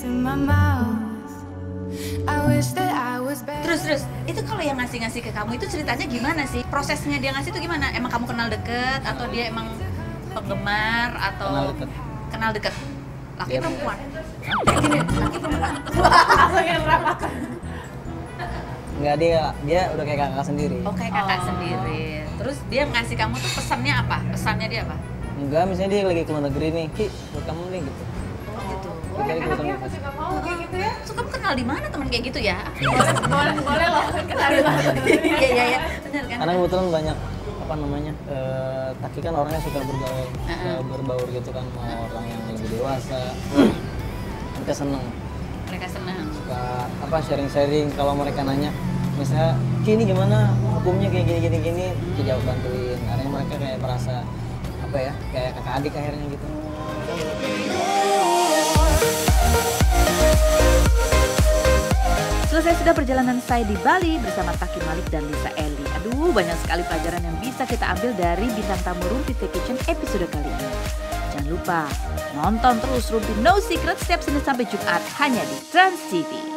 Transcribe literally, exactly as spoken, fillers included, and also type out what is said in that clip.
Terus terus itu kalau yang ngasih-ngasih ke kamu itu ceritanya gimana sih? Prosesnya dia ngasih itu gimana? Emang kamu kenal deket atau dia emang penggemar atau Kenal deket. Kenal deket. Laki Dia- perempuan. Kayak gini, laki perempuan. Langsung yang rapat. Enggak, dia dia udah kayak kakak sendiri. Oh kayak kakak Oh. sendiri. Terus dia ngasih kamu tuh pesannya apa? Pesannya dia apa? Enggak, misalnya dia lagi ke luar negeri nih, Ki, buat kamu nih gitu. Oh gitu. Kita lagi kebetulan Anaknya pasti nggak mau kayak gitu ya. So kamu kenal di mana teman kayak gitu ya? Boleh, boleh, boleh loh kenalin lah. Iya iya iya, benar kan? Karena kebetulan banyak apa namanya, eh, Taki kan orangnya suka bergaul, suka Uh-uh. berbaur gitu kan, mau orang yang lebih dewasa. Mereka seneng, Mereka senang. suka apa sharing-sharing kalau mereka nanya, misalnya, Ki ini gimana hukumnya kayak gini gini gini, kita jawab bantuin. Akhirnya mereka kayak merasa apa ya, kayak kakak adik akhirnya gitu. Selesai sudah perjalanan saya di Bali bersama Taki Malik dan Lisa Eli. Aduh, banyak sekali pelajaran yang bisa kita ambil dari bintang tamu Rumpi Vacation episode kali ini. Jangan lupa nonton terus Rumpi No Secret setiap Senin sampai Jumat hanya di Trans T V.